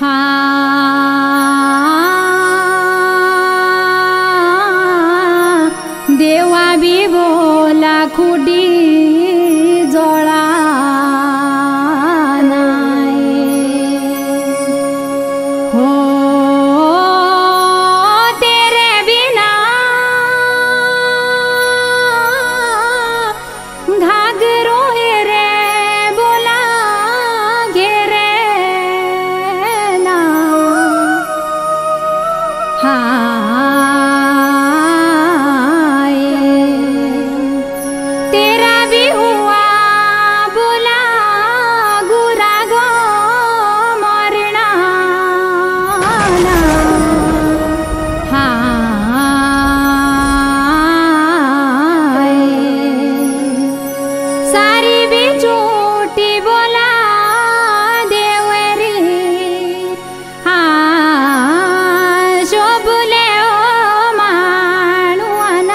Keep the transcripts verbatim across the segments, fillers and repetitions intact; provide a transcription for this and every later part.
देवा भी बोला खुडी जोड़ा हो तेरे बिना घाघरो रे बोला घेरे ना तेरा भी हुआ बोला गुरा गो मरना सारी भी झूठी बोला देवरी हाँ शोभले ओ मानुआना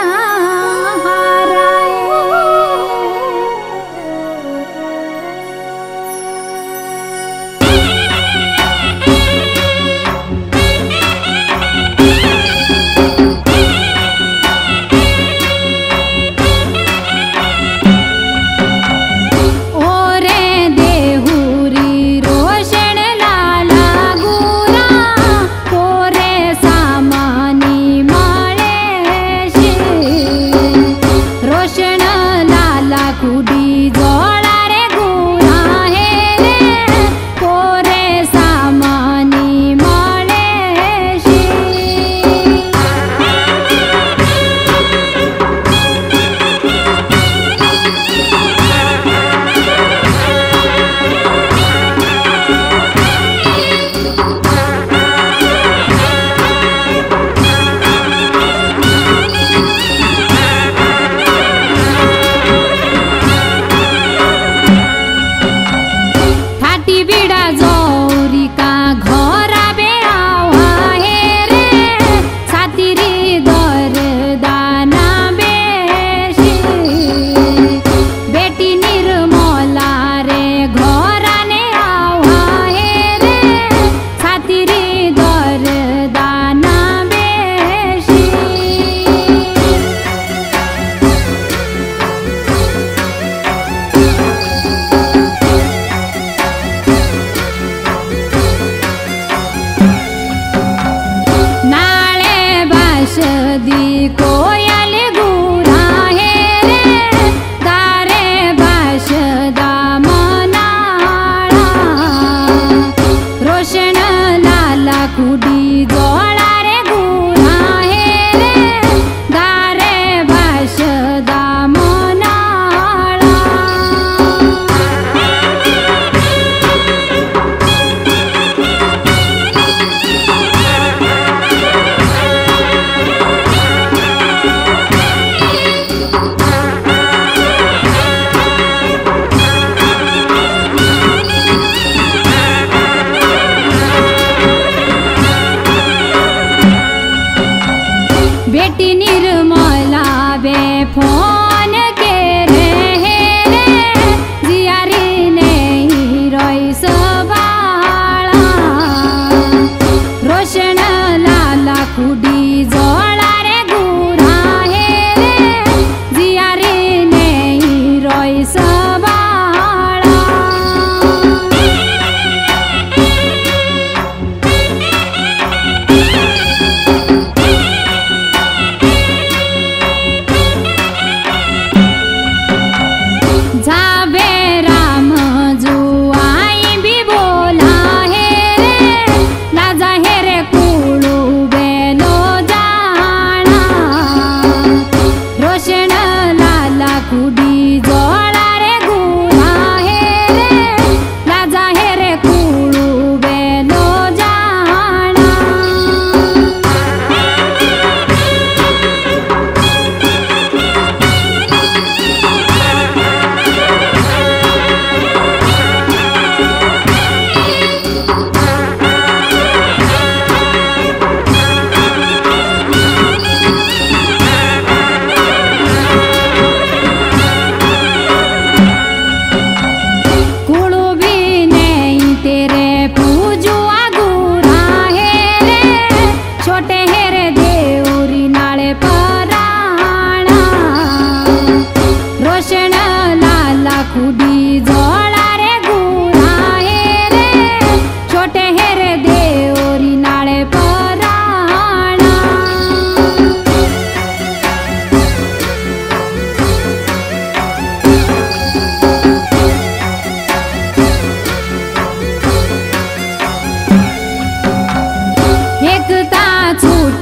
दी कोयल गुरा है रे दारे बाश दा मनाळा रोशन लाला कुडी जोळा रे गुरा है रे दारे बाश दा मनाळा बेटी निर्मला बे फोन के रहे रे जियारी नहीं रोई सबाळा रोशन लाला कुडी जोळा रे गुरा है रे जियारी नहीं रोई सबाळा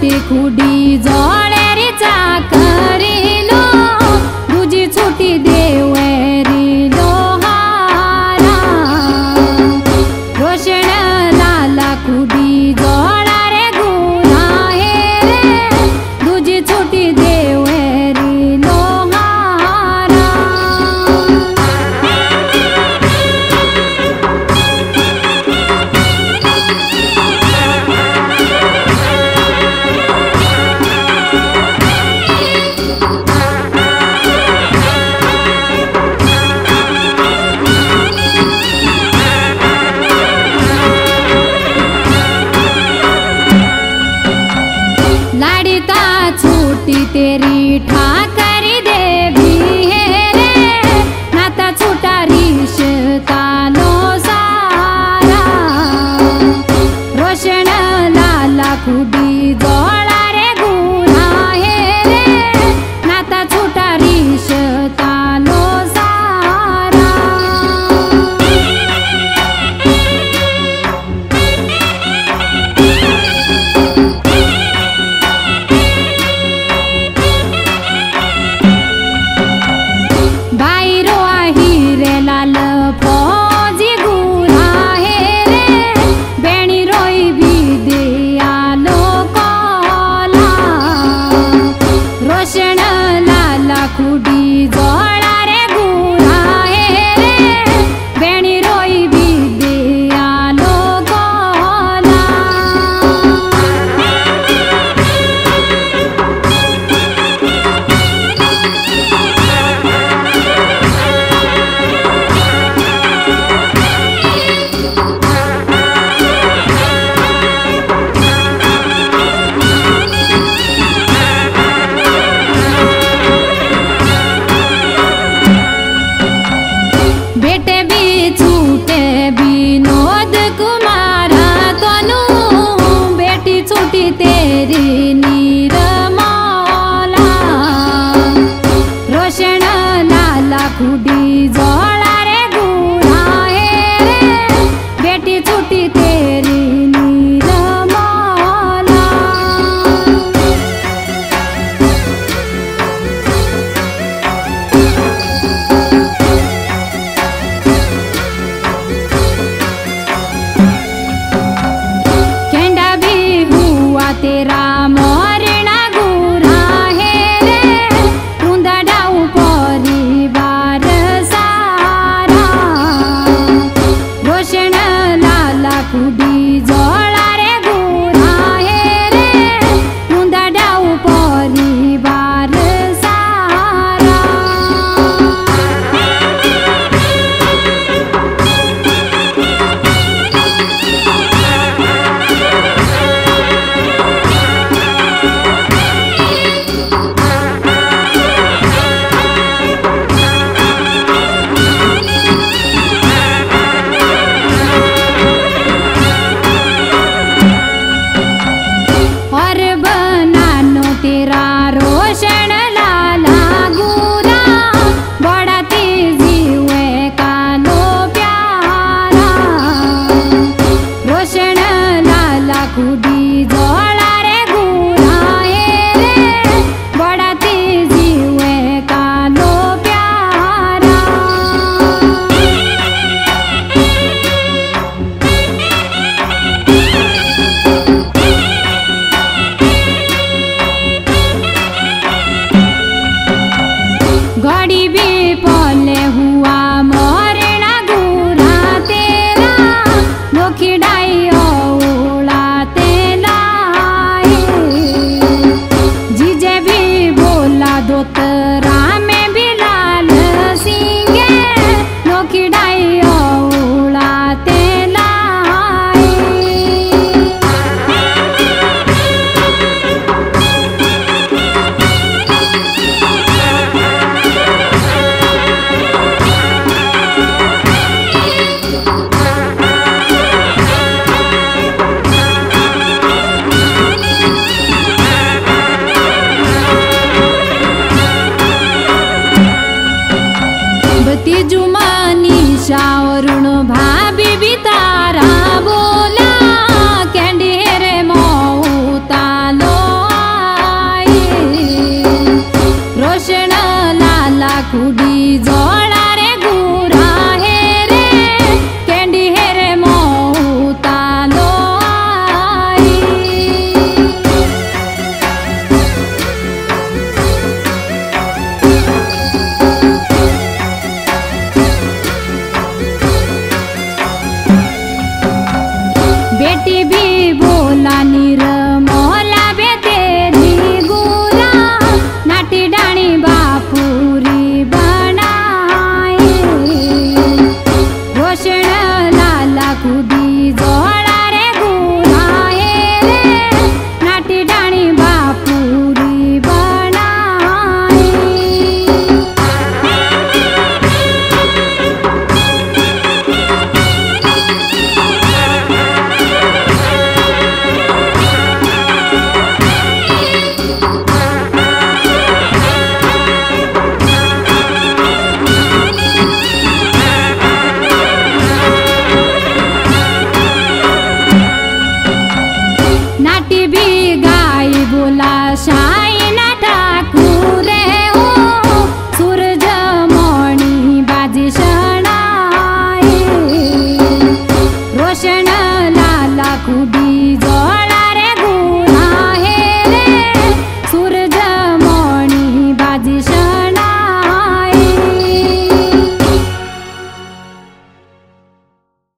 छुटी खुडी जळेरी चाकरीलो दुजी छुटी देवेरी लोहारा रोशण लाला खुडी जळा रे गुरा हे रे दुजी छुटी देवेरी लोहारा लाड़ीता छूटी तेरी ठाकरी देवी है रे नाता छूटा रिश्ता लो सारा रोशन लाला खुडी जळा रे गुरा हे रे नाता छूटा रिश्ता लो सारा बाईरो हिरे लाल फौजी गुरा हे रे बेणी रोई विद्या लोकला रोशन लाला खुडी जळा रे गुरा हे रे बेणी रोई विद्या लोकला बेटे भी छूटे विनोद कुमार तनु बेटी छूटी तेरी निर्मला रोशन लाला खुडी जळा रे गुरा हे रे बेटी छूटी तेरी निर्मला केंडा भी हुआ तेरा मरणा गुरा हे रे टुंदा डाऊ परिवार सारा रोशन लाला खुडी जळा रे गुरा हे रे टुंदा डाऊ परिवार सारा और बनानो तेरा रोशन लाला गुरा बड़ा तेजी हुए कालो प्यारा रोशन लाला खुडी जळा रे गुरा हे रे बड़ा तेजी हुए कालो प्यारा घड़ी भी पले हुआ मरणा गुरा तेरा नोखी डाई औला तेला जीजे भी बोला दोतरा में भी लाल सिंगे नोखी डाई औला तेला बेटी भी बोला निर्मला बे तेरी गुरा नाटी डाणी बापूरी बनाए रोशन लाला कुदी जोड़ा रे गुराए रे नाटी डाणी बापूरी बनाए। नाटी भी गाई बोला शा